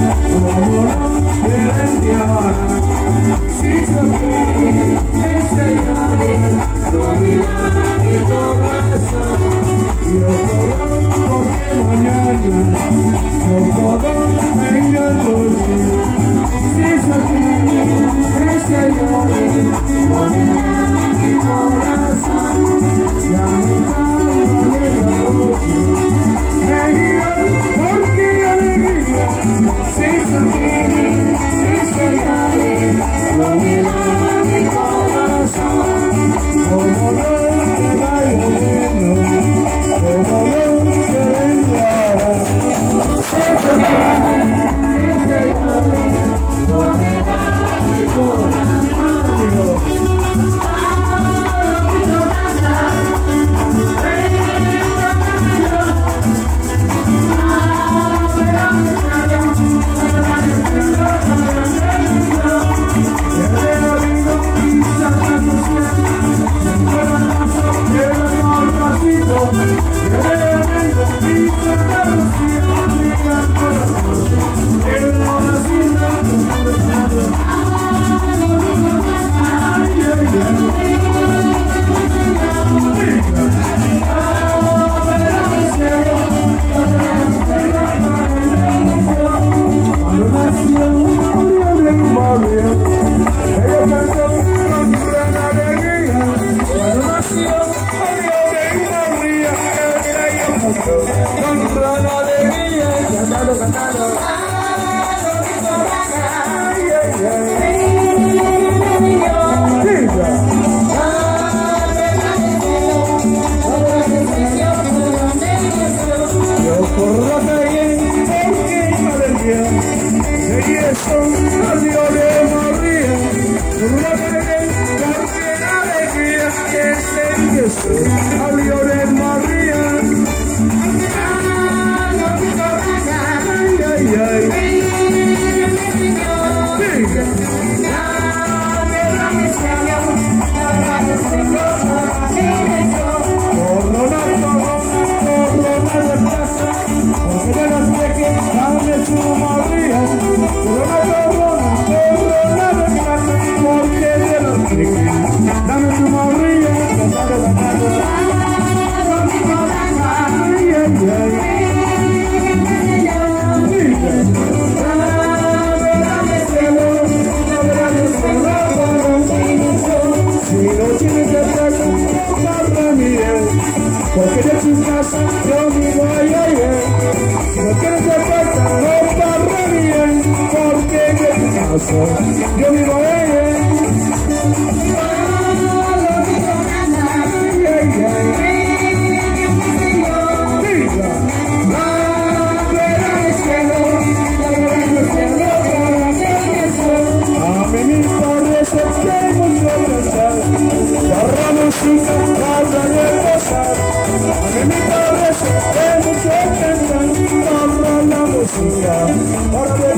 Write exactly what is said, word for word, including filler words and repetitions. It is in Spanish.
Porque de tu casa yo vivo ahí, ahí, si no quieres de vuelta, no parra bien. Porque de tu casa yo vivo ahí, ahí. A mí me parece que mucho pensar, la música pasa de pasar. A mí me parece que mucho pensar, la música para